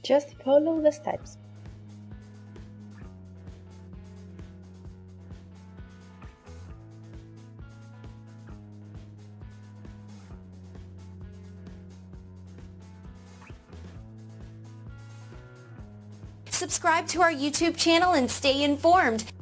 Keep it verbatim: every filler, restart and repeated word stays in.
Just follow the steps. Subscribe to our YouTube channel and stay informed.